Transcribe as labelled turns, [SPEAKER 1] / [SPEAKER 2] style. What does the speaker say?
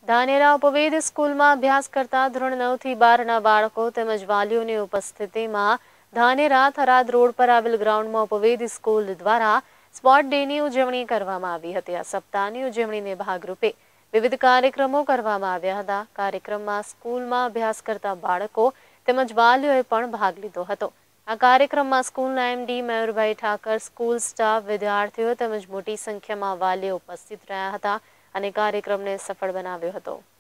[SPEAKER 1] ધાનેરા ઉપવેદ સ્કૂલમાં અભ્યાસ કરતા ધોરણ 9 થી 12ના બાળકો તેમજ વાલીઓની ઉપસ્થિતિમાં ધાનેરા થરાદ રોડ પર આવેલ ગ્રાઉન્ડમાં ઉપવેદ સ્કૂલ દ્વારા સ્પોર્ટ ડેની ઉજવણી કરવામાં આવી હતી। આ સપ્તાહની ઉજવણીને ભાગરૂપે વિવિધ કાર્યક્રમો કરવામાં આવ્યા હતા। કાર્યક્રમમાં સ્કૂલમાં અભ્યાસ કરતા બાળકો તેમજ વાલીઓએ પણ ભાગ લીધો હતો। આ કાર્યક્રમમાં સ્કૂલના MD Mayurbhai Thakar, school staff, વિદ્યાર્થીઓ તેમજ મોટી સંખ્યામાં વાલીઓ ઉપસ્થિત રહ્યા હતા અને કાર્યક્રમને સફળ બનાવ્યો હતો।